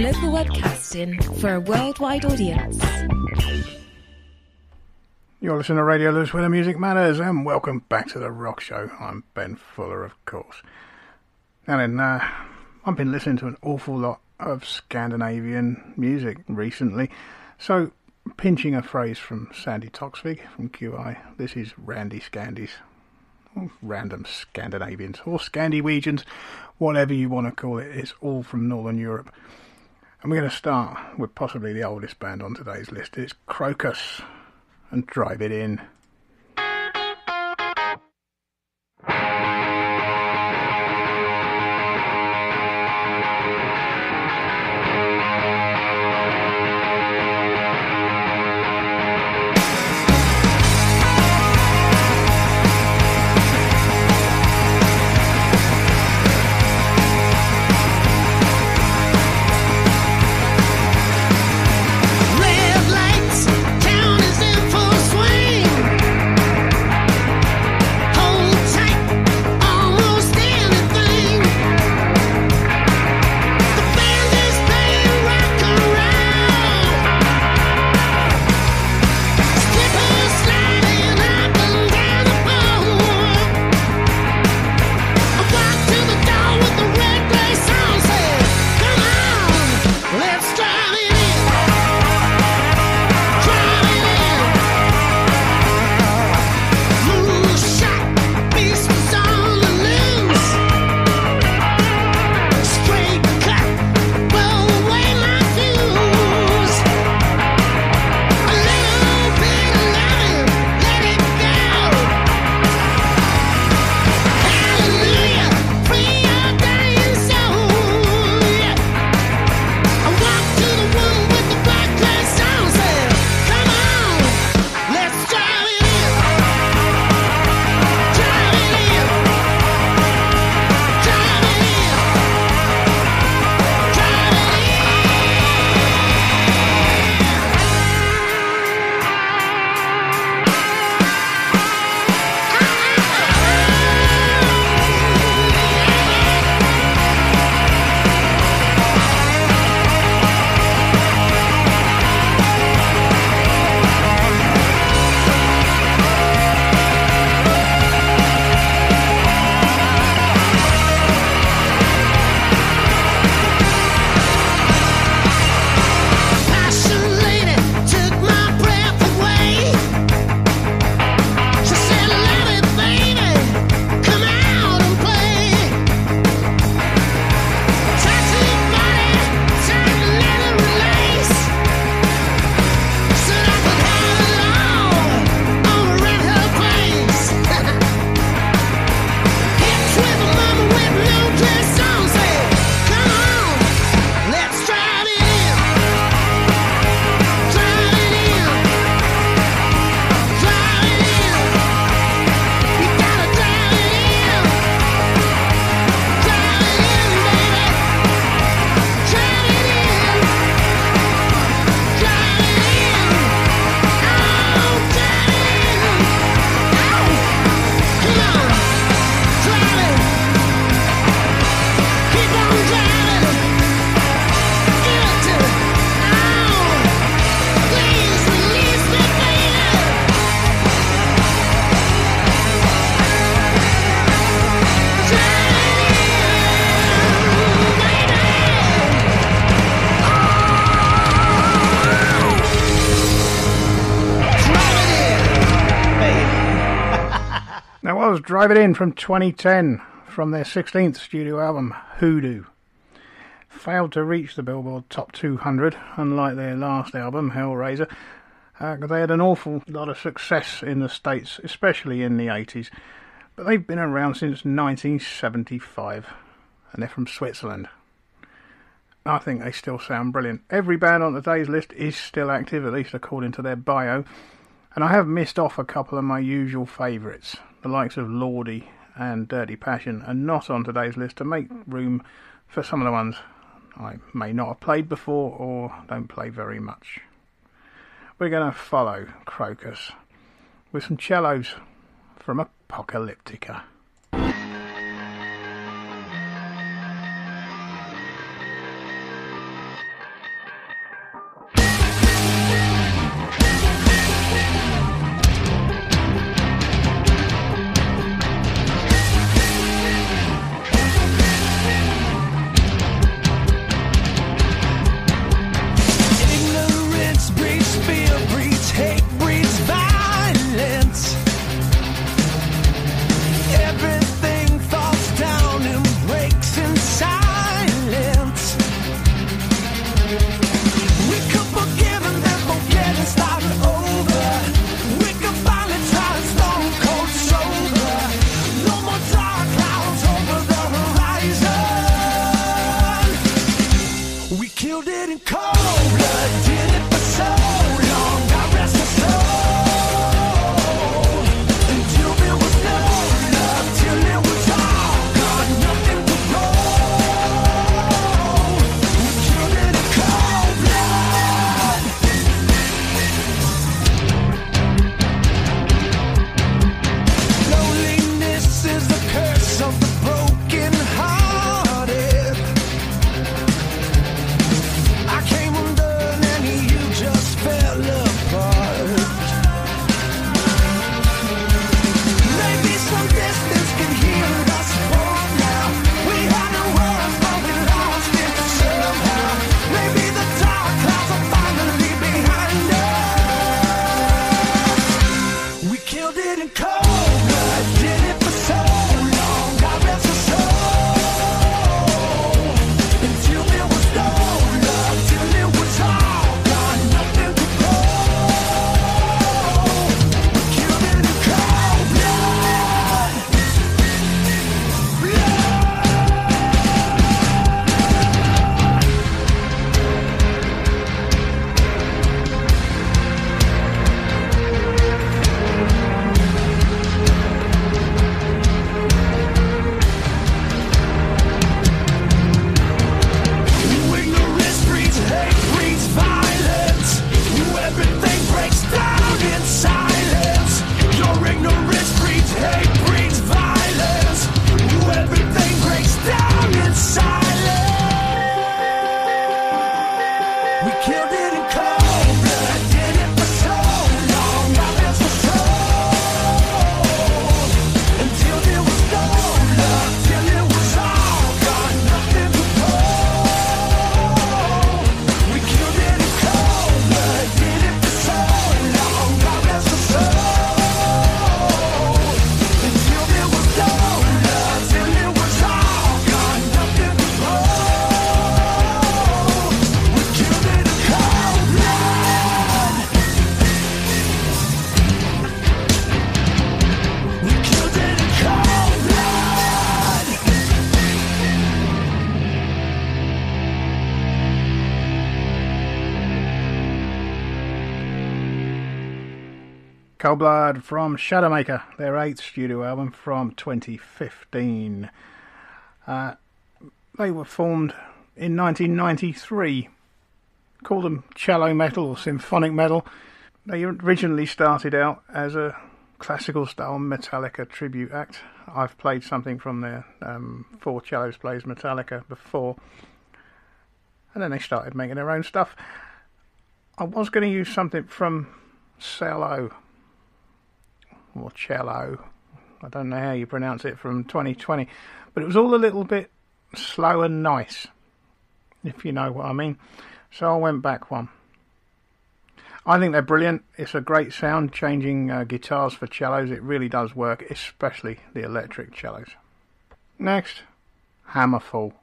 Local webcasting for a worldwide audience. You're listening to Radio Lewes, where the music matters, and welcome back to the Rock Show. I'm Ben Fuller, of course. Now then, I've been listening to an awful lot of Scandinavian music recently, so pinching a phrase from Sandy Toksvig from QI, this is Randy Scandies, or random Scandinavians, or Scandiwegians, whatever you want to call it. It's all from Northern Europe. And we're going to start with possibly the oldest band on today's list. It's Crocus and Drive It In. Drive It In from 2010 from their 16th studio album, Hoodoo. Failed to reach the Billboard Top 200, unlike their last album, Hellraiser. They had an awful lot of success in the States, especially in the 80s. But they've been around since 1975, and they're from Switzerland. I think they still sound brilliant. Every band on today's list is still active, at least according to their bio. And I have missed off a couple of my usual favourites. The likes of Lordi and Dirty Passion are not on today's list to make room for some of the ones I may not have played before or don't play very much. We're going to follow Crocus with some cellos from Apocalyptica. killed it in cold blood, did it for so long, God rest her soul. Until there was no love, till it was all gone, nothing to roll. We killed it in cold blood. Loneliness is the curse of the broken hearted. I came undone and you just fell apart. Maybe some distance can heal us both now. We had no words but we lost it somehow. Maybe the dark clouds are finally behind us. We killed it in cold blood, did it for so long, God rest her soul. Until there was no love, till it was all gone, nothing to roll. We killed it in cold blood. Ignorance breeds hate, breeds violence. Everything breaks down in silence. Your ignorance breeds hate, breeds violence. Everything breaks down in silence. We killed it in cold blood, did it for so long, God rest her soul. Until there was no love, till it was all gone, nothing to roll. We killed it in cold blood, did it for so long, God rest her soul. Until there was no love, till it was all gone, nothing to roll. We killed it in cold blood. We killed it in cold blood. Cold Blood from Shadowmaker, their 8th studio album from 2015. They were formed in 1993. Call them cello metal or symphonic metal. They originally started out as a classical style Metallica tribute act. I've played something from their Four Cellos Plays Metallica before. And then they started making their own stuff. I was going to use something from Cello, or Cello, I don't know how you pronounce it, from 2020, but it was all a little bit slow and nice, if you know what I mean. So I went back one. I think they're brilliant. It's a great sound, changing guitars for cellos. It really does work, especially the electric cellos. Next, Hammerfall.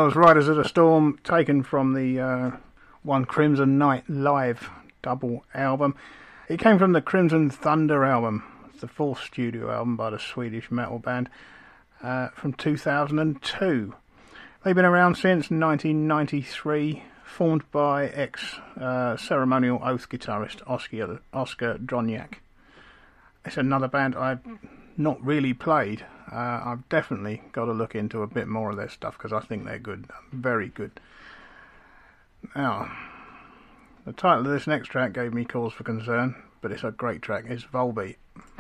was Riders of the Storm, taken from the One Crimson Night live double album. It came from the Crimson Thunder album. It's the fourth studio album by the Swedish metal band from 2002. They've been around since 1993, formed by ex-Ceremonial Oath guitarist Oscar Droniak. It's another band I've not really played. I've definitely got to look into a bit more of their stuff because I think they're good, very good. Now, the title of this next track gave me cause for concern, but it's a great track. It's Volbeat.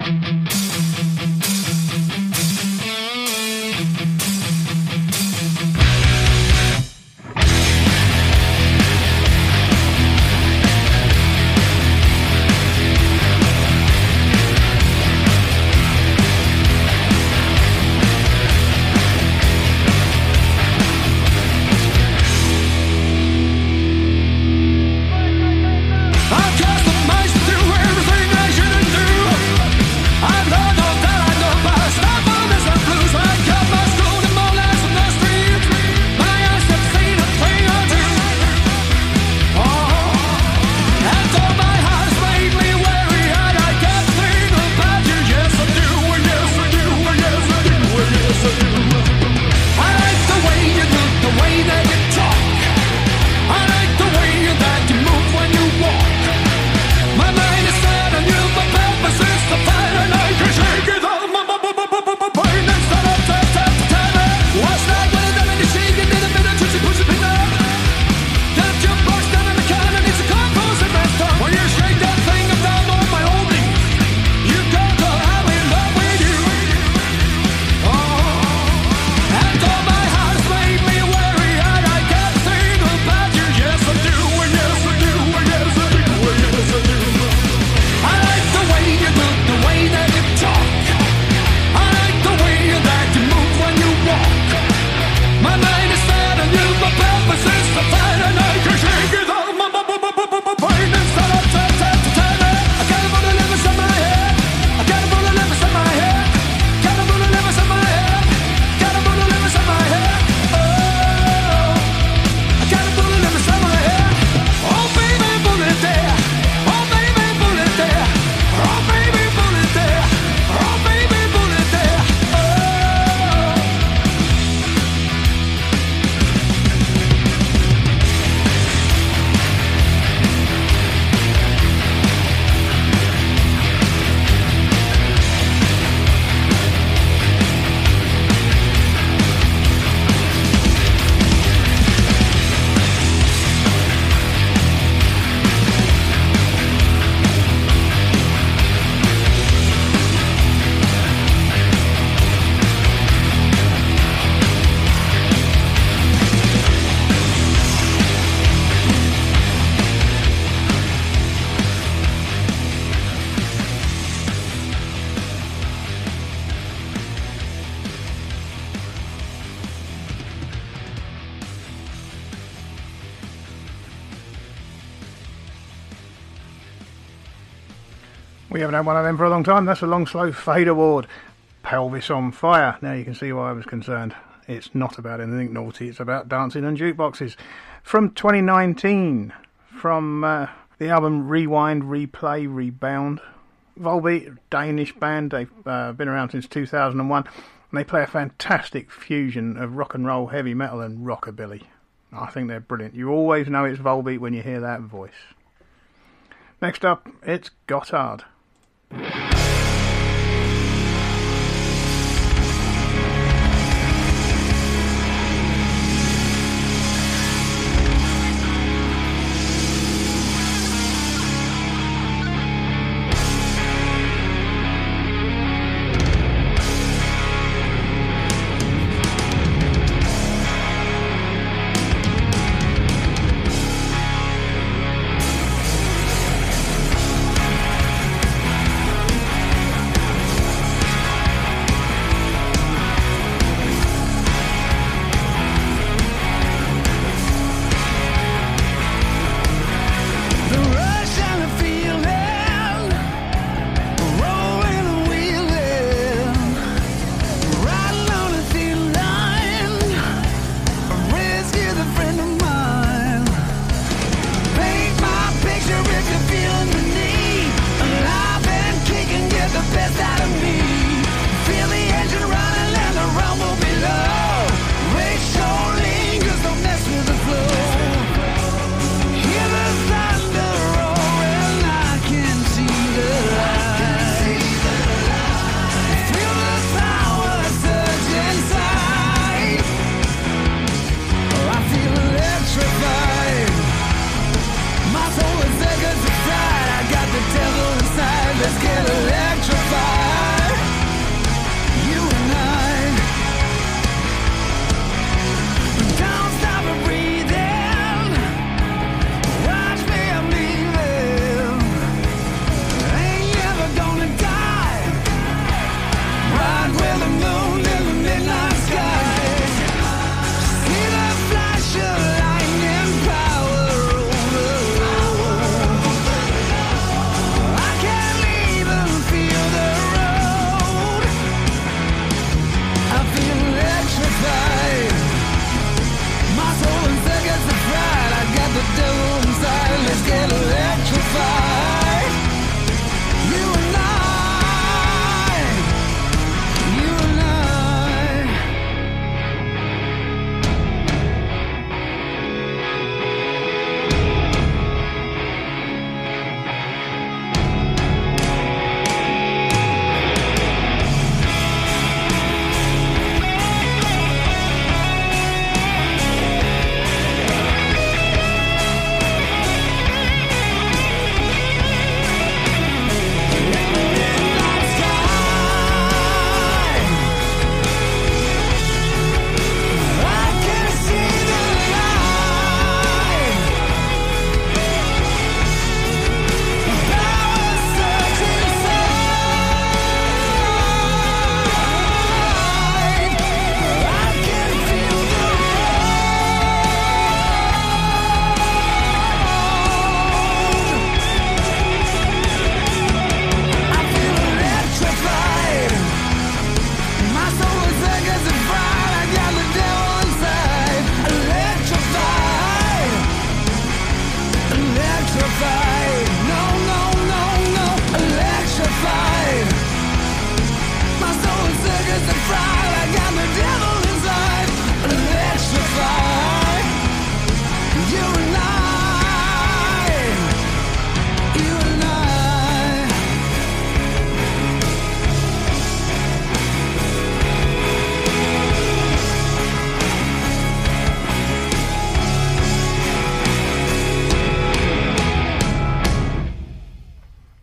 We haven't had one of them for a long time. That's a Long Slow Fade Award. Pelvis on Fire. Now you can see why I was concerned. It's not about anything naughty. It's about dancing and jukeboxes. From 2019. From the album Rewind, Replay, Rebound. Volbeat, Danish band. They've been around since 2001. And they play a fantastic fusion of rock and roll, heavy metal and rockabilly. I think they're brilliant. You always know it's Volbeat when you hear that voice. Next up, it's Gotthard.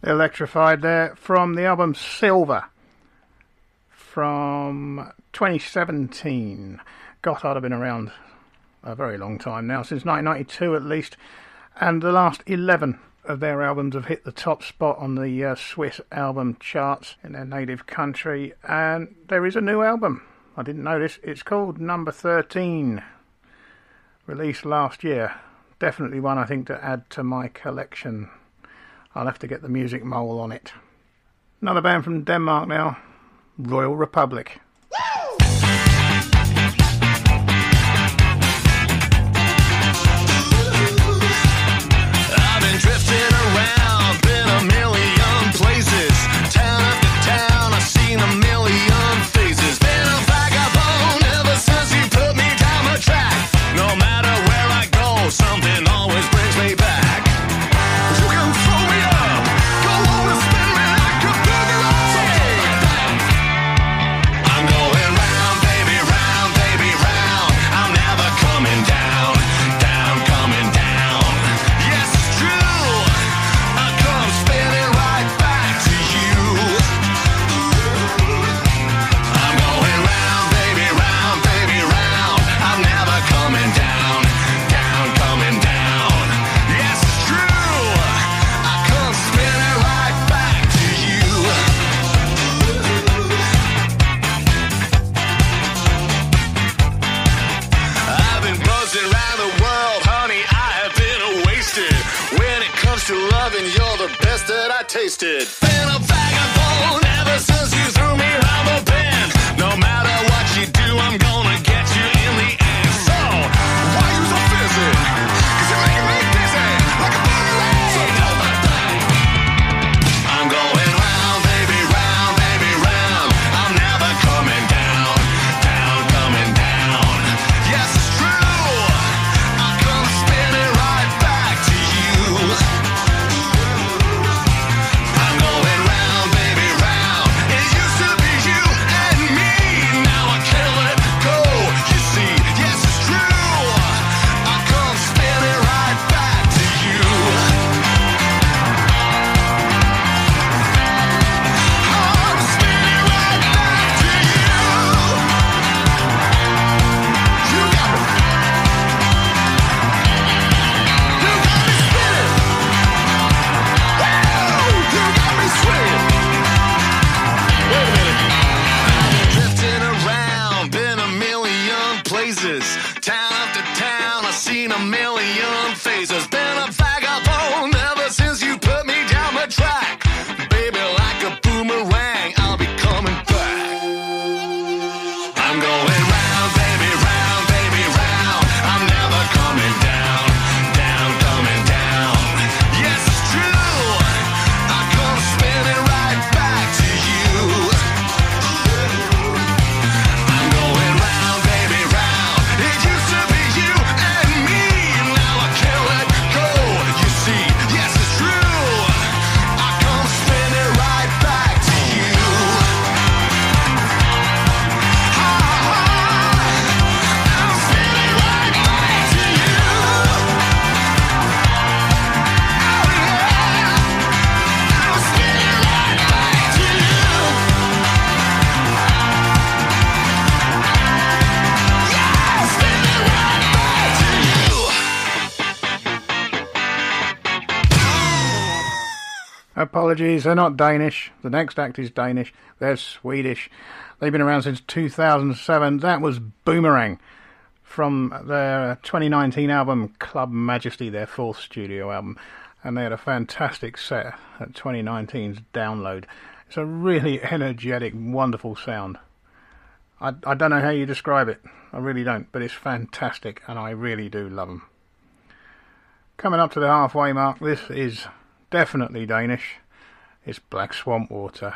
Electrified there from the album Silver from 2017. Gotthard have been around a very long time now, since 1992 at least, and the last 11 of their albums have hit the top spot on the Swiss album charts in their native country, and there is a new album. I didn't know this. It's called Number 13, released last year. Definitely one I think to add to my collection. I'll have to get the music mole on it. Another band from Denmark now, Royal Republic. I've been drifting around, been a million places. Town after town, I've seen a million faces. Been a vagabond ever since you put me down the track. No matter where I go, something always brings me back. You can throw me up, go on and spin me like a boogaloo. I'm going round, baby, round. I'm never coming down, coming down. Yes, it's true. I come spinning right back to you. I'm going round, baby, round. I'm never coming down, coming down. Yes, it's true. I come spinning right back to you. I've been buzzing around the world, honey, I have been wasted. When it comes to loving, you're the best that I tasted. Been a vagabond ever since you threw me round the bend. No matter what you do, I'm gonna get you in the end. So, why you so busy? 'Cause you're making me dizzy, like a boogaloo. So do the thing. I'm going round, baby, round. I'm never coming down, coming down. Yes, it's true. I come spinning right back to you. I'm going round, baby, round. It used to be you and me. Now I can't let go. You see, yes, it's true. I come spinning right back to you. I'm spinning right back to you. You got me. You got me spinning. Woo! You got me swinging. Wait a minute. I've been drifting around, been a million places. Town after town, I've seen a million faces. Been a vagabond ever since you put me down the track. Baby, like a boomerang, I'll be coming back. I'm going round, baby, round. I'm never coming down, coming down. Yes, it's true. I come spinning right back to you. I'm going round, baby, round. It used to be you and me. Now I can't let go. You see, yes, it's true. I come spinning right back to you. I'm spinning right back to you. Oh yeah, I'm spinning right back to you. Yeah, spinning right back to you. Apologies, they're not Danish. The next act is Danish. They're Swedish. They've been around since 2007. That was Boomerang from their 2019 album Club Majesty, their fourth studio album. And they had a fantastic set at 2019's Download. It's a really energetic, wonderful sound. I don't know how you describe it. I really don't. But it's fantastic, and I really do love them. Coming up to the halfway mark, this is definitely Danish. It's Black Swamp Water.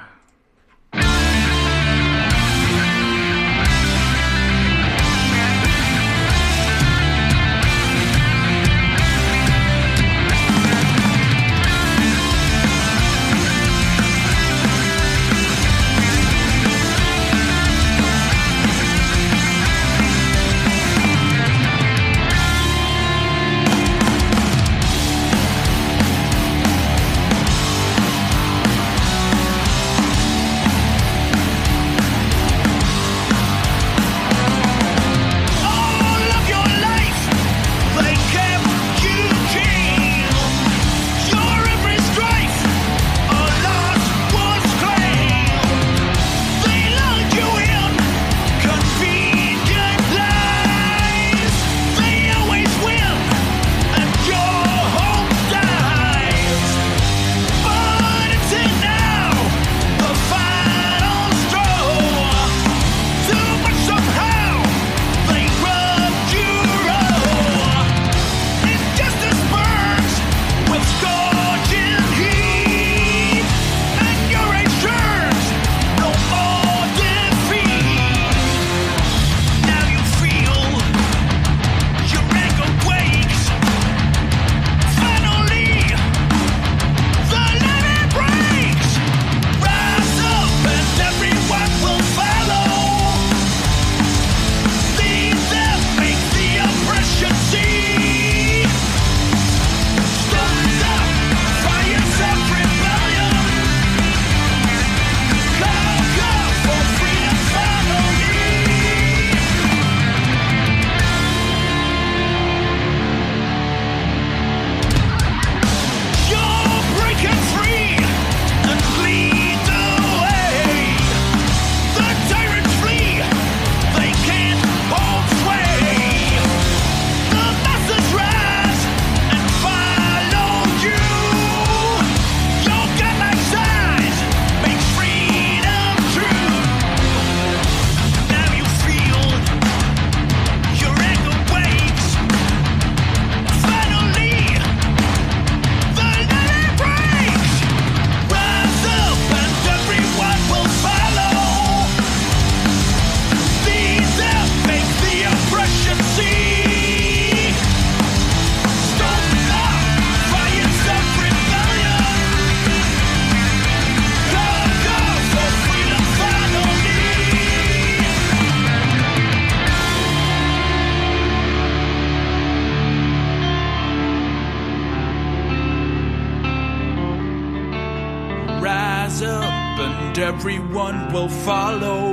and everyone will follow.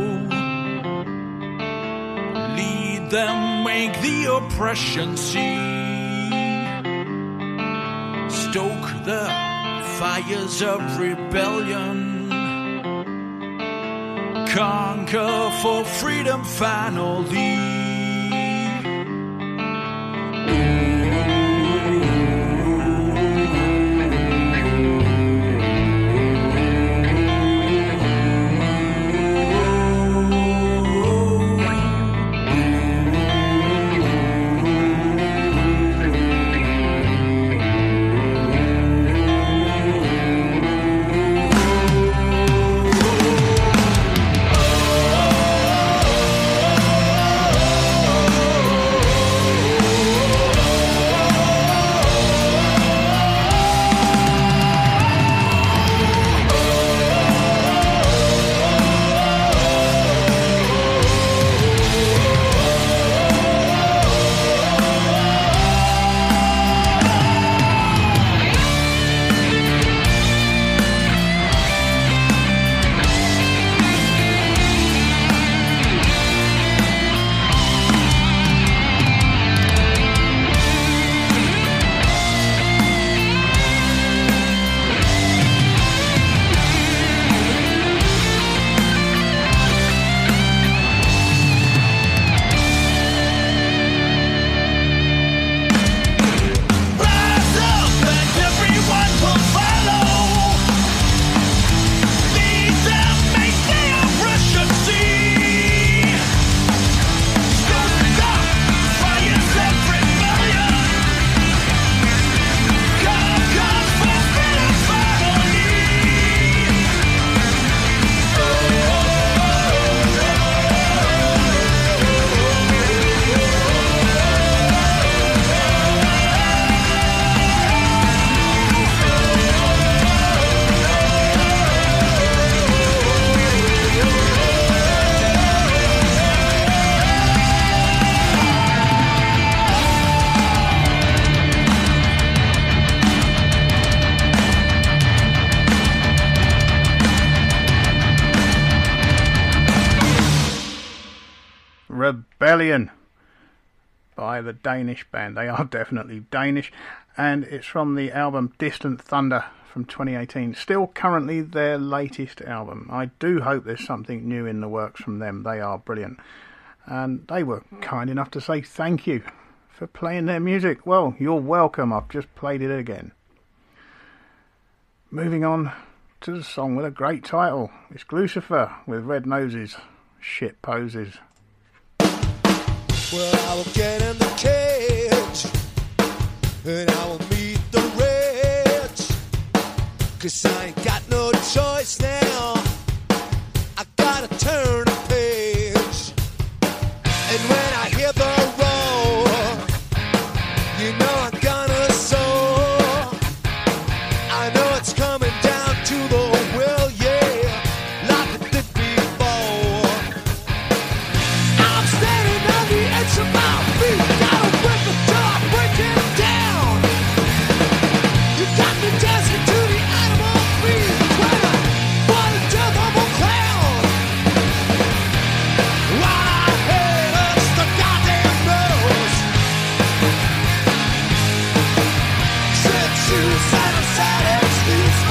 Lead them, make the oppression see. Stoke the fires of rebellion. Conquer for freedom finally. Rebellion by the Danish band. They are definitely Danish, and it's from the album Distant Thunder from 2018. Still currently their latest album. I do hope there's something new in the works from them. They are brilliant, and they were kind enough to say thank you for playing their music. Well, you're welcome. I've just played it again. Moving on to the song with a great title. It's Lucifer with Red Noses, Shit Poses. Well, I will get in the cage and I will meet the rich, 'cause I ain't got no choice now. I gotta turn a page. And when I hear the roar, you know I'm gonna soar. I know it's coming down to the will, yeah, like it did before. I'm standing on the edge of my feet, gotta rip the top, break it down. You got me dancing to the animal beat, when I want a death of a clown. While I hate us the goddamn nose, said suicide, sad excuse.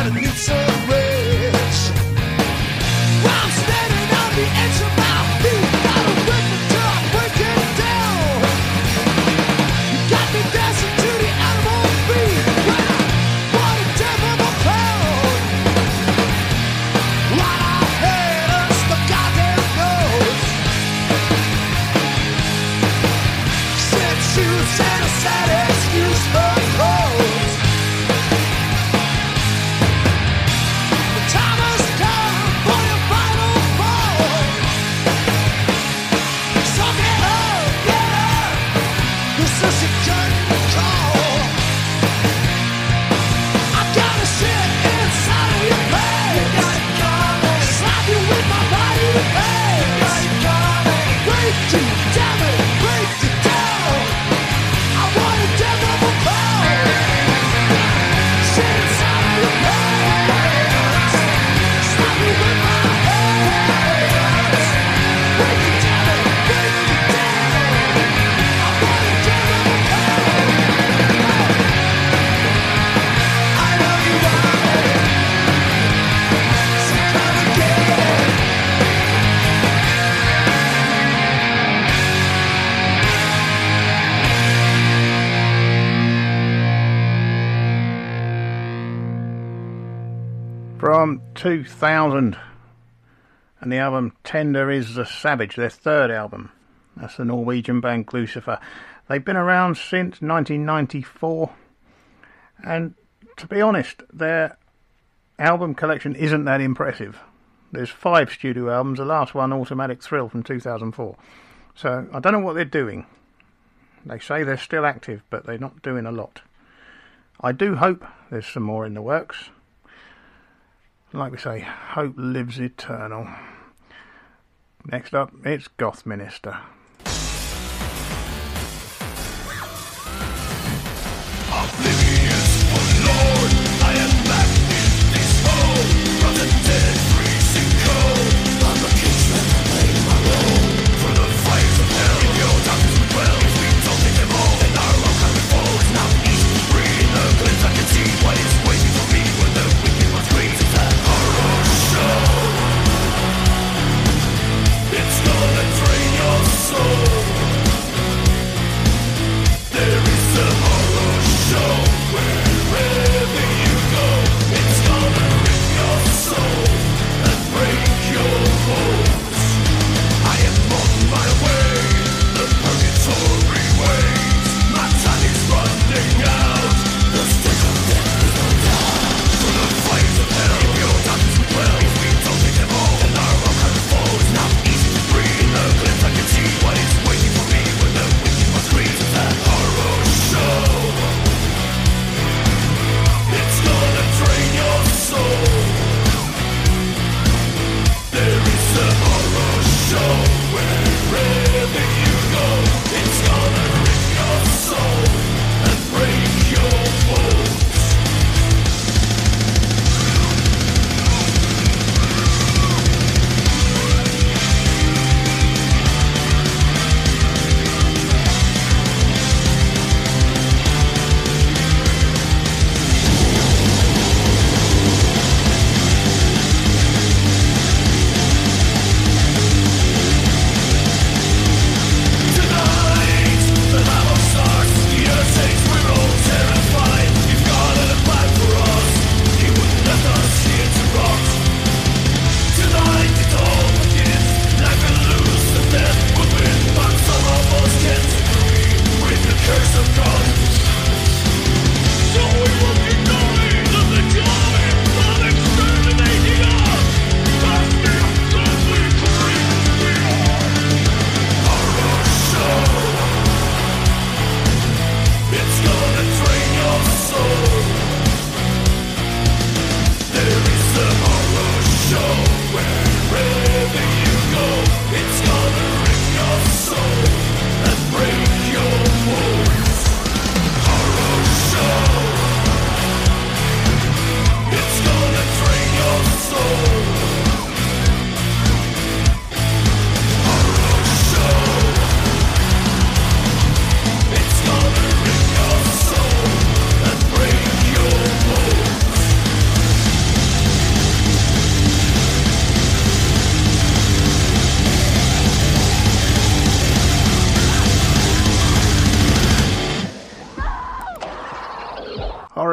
I need some rest. While I'm standing on the edge of my feet, gotta whip until I break it down. You got me dancing to the animal beat. Wow, what a death of a clown. Right ahead us, the goddamn nose. Said shoes and a sad excuse for clothes. The time has come for your final fall. So get up, this is your curtain call. I gotta sit inside of your bed. Slap you with my body hands. Break you, damn it, break you down. I want a death of a clown. Sit inside of your pants. Slap you with my hands. Break you, damn it, break you down. I want a death of a clown. I know you want it, so come and get it. From 2000, and the album Tender is the Savage, their third album. That's the Norwegian band Lucifer. They've been around since 1994, and to be honest, their album collection isn't that impressive. There's 5 studio albums, the last one Automatic Thrill from 2004. So I don't know what they're doing. They say they're still active, but they're not doing a lot. I do hope there's some more in the works. Like we say, hope lives eternal. Next up, it's Goth Minister. Oblivious, oh Lord, I am back in this hole. From the dead, freezing cold. I'm a kinsman, playing my role. For the fires of hell, in your darkness we dwell. If we don't take them all, then our own kind will fall. It's not easy to breathe, the glimpse I can see what is waiting for me when the wicked one screams. It's a horror show. It's gonna drain your soul. There is a horror show.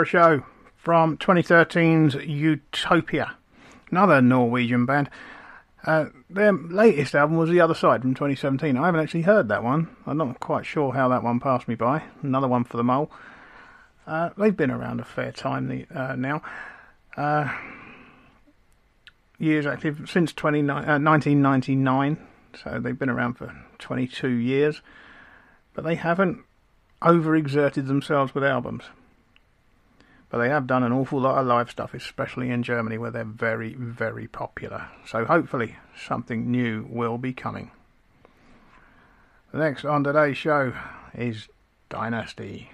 a show from 2013's Utopia, another Norwegian band. Their latest album was The Other Side from 2017. I haven't actually heard that one. I'm not quite sure how that one passed me by. Another one for the mole. They've been around a fair time now. Years active since 1999, so they've been around for 22 years. But they haven't overexerted themselves with albums. But they have done an awful lot of live stuff, especially in Germany, where they're very, very popular. So hopefully something new will be coming. The next on today's show is Dynasty.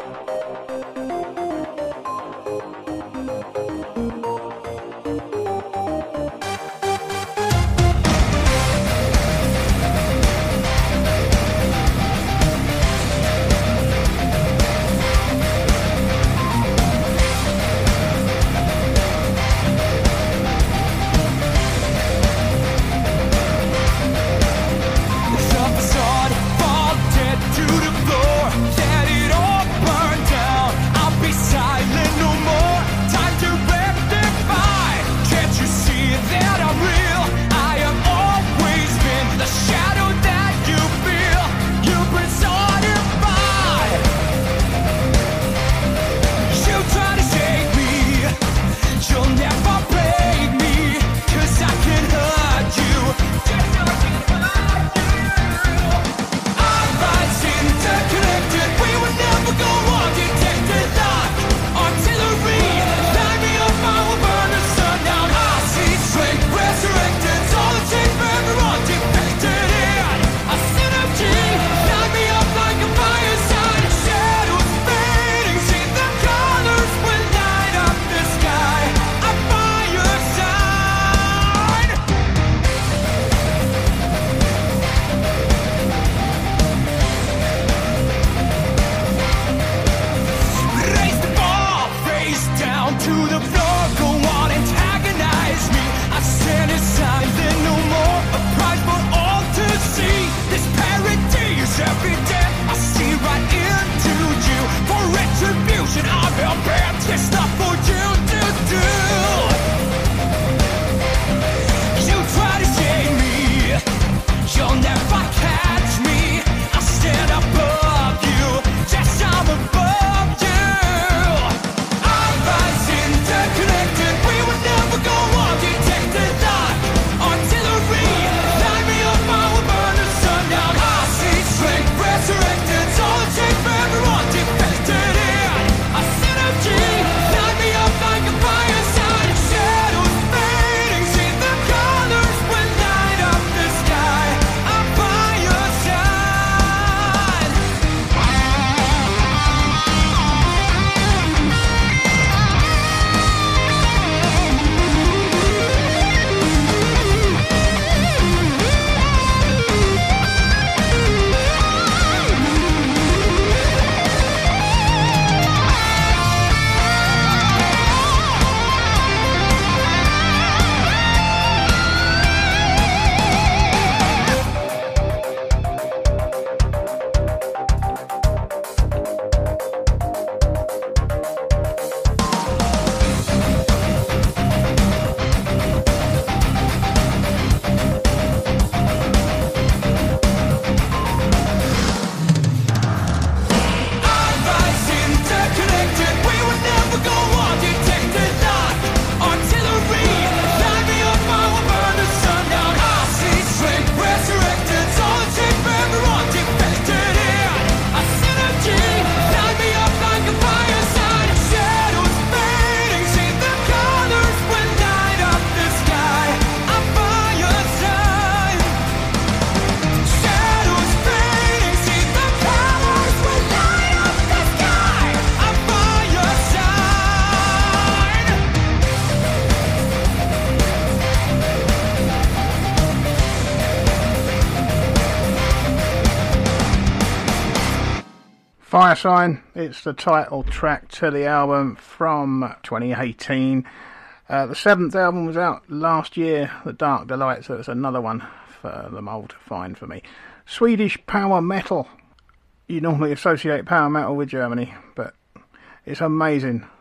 Fire Sign, it's the title track to the album from 2018. The seventh album was out last year, The Dark Delight, so it's another one for the mole to find for me. Swedish power metal. You normally associate power metal with Germany, but it's amazing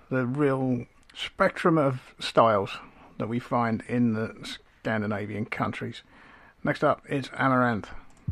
the real spectrum of styles that we find in the Scandinavian countries. Next up, it's Amaranth.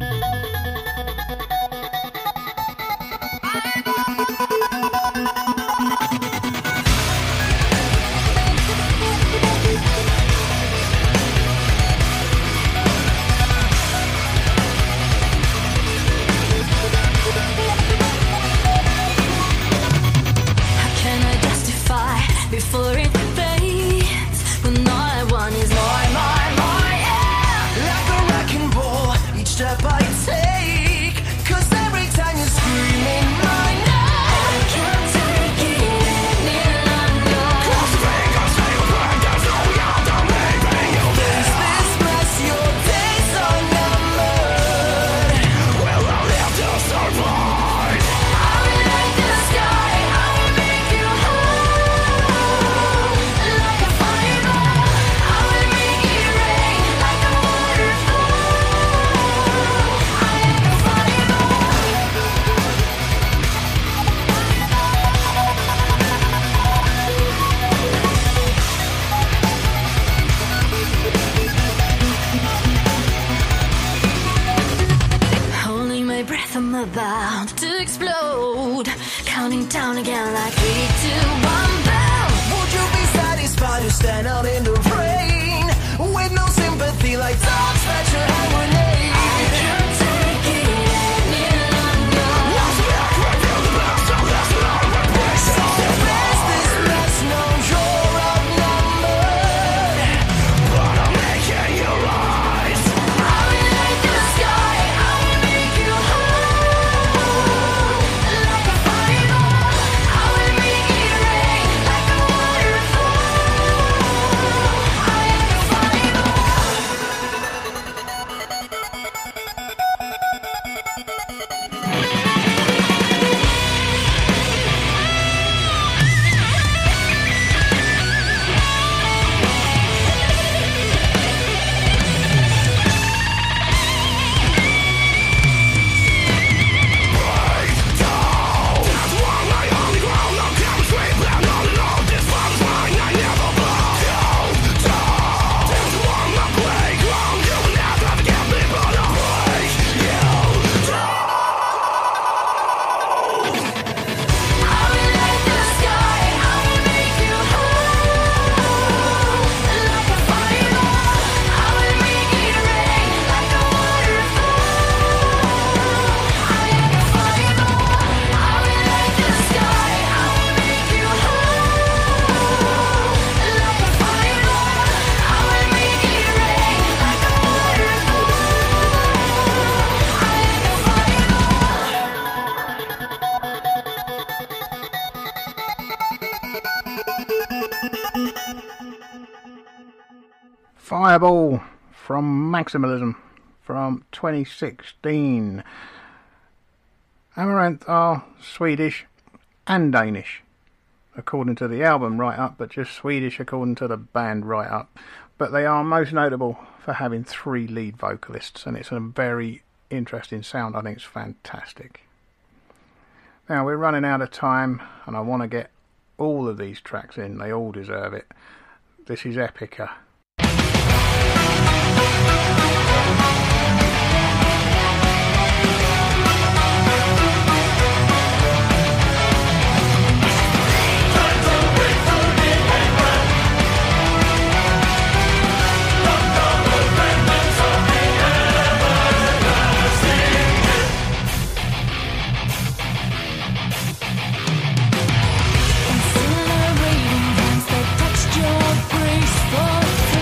Before it fades, when all I want is more, yeah. Like a wrecking ball, each step I take, 'cause every time you're screaming my name, I can't take it any longer. there's this mess, your days are numbered. Well, I'll have to survive. I will light the sky, I will make you whole. Like a fireball, I will make it rain. Like a waterfall, I am a fireball. Holding my breath, I'm about to explode. Counting down again like 3, 2, 1, bound. Would you be satisfied to stand out in the rain with no sympathy, like dogs that you're hand grenade? I can't take it any longer. So there's this mess, no, you're outnumbered, but I'm making you rise. I will light the sky, I will make you whole. Like a fireball, I will make it rain. Like a waterfall, I am a fireball. I will light the sky, I will make you whole. Like a fireball, I will make it rain. Like a waterfall, I am a fireball. I will light the sky, I will make you whole. Like a fireball, I will make it rain. Like a waterfall, I am a Fireball from Maximalism from 2016. Amaranth are Swedish and Danish, according to the album write-up, but just Swedish according to the band write-up. But they are most notable for having 3 lead vocalists, and it's a very interesting sound. I think it's fantastic. Now, we're running out of time, and I want to get all of these tracks in. They all deserve it. This is Epica. Incinerating hands that touched your graceful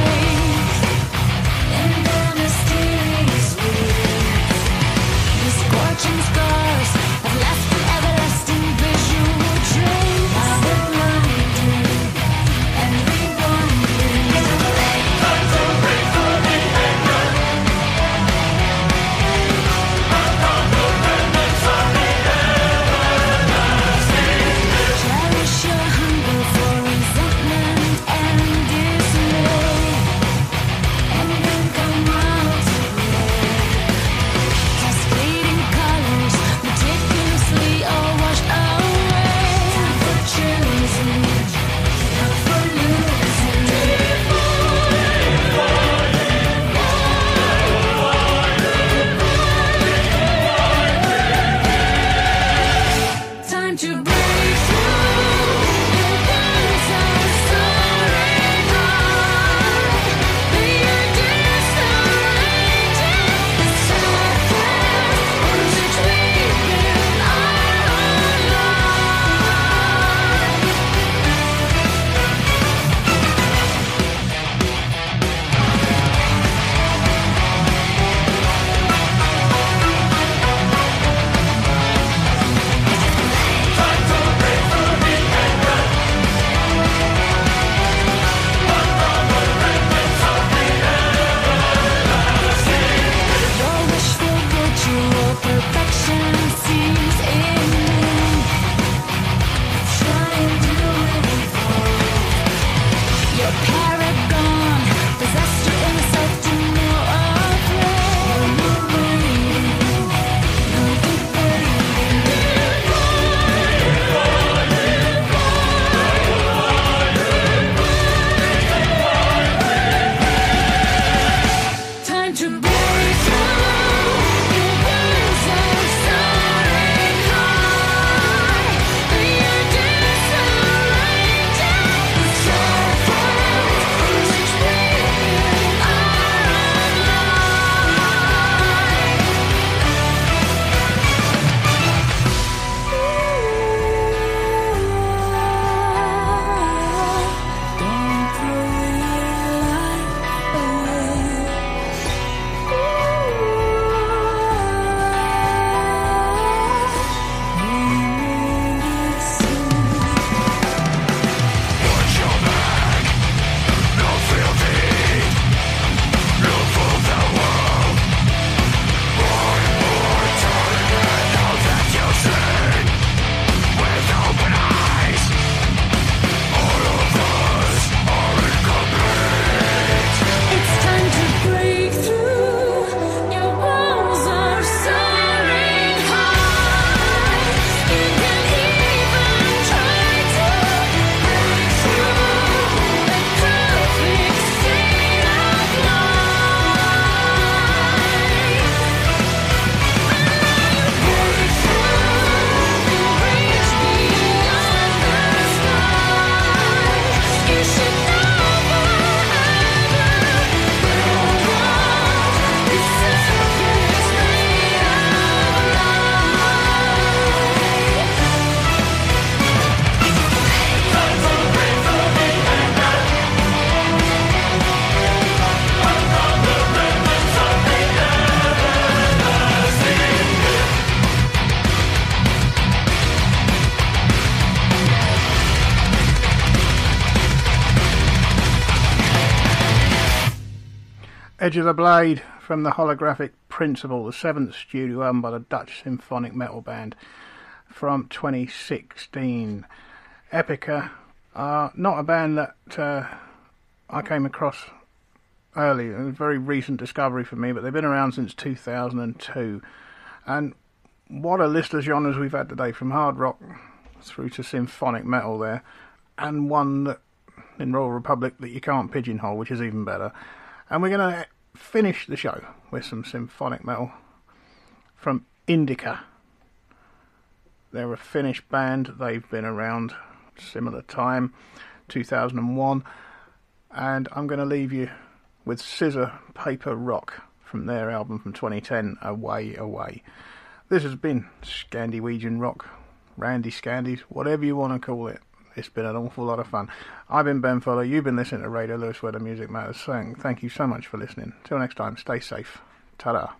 Edge of the Blade from the Holographic Principle, the 7th studio album by the Dutch symphonic metal band from 2016. Epica are not a band that I came across early, a very recent discovery for me, but they've been around since 2002. And what a list of genres we've had today, from hard rock through to symphonic metal there, and one that in Royal Republic that you can't pigeonhole, which is even better. And we're going to finish the show with some symphonic metal from Indica. They're a Finnish band. They've been around similar time, 2001. And I'm going to leave you with Scissor Paper Rock from their album from 2010, Away Away. This has been Scandiwegian Rock, Randy Scandies, whatever you want to call it. It's been an awful lot of fun. I've been Ben Fuller. You've been listening to Radio Lewes, where the music matters. Saying thank you so much for listening. Till next time, stay safe. Ta-da.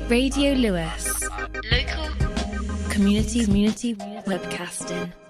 Radio Lewes. Local community webcasting.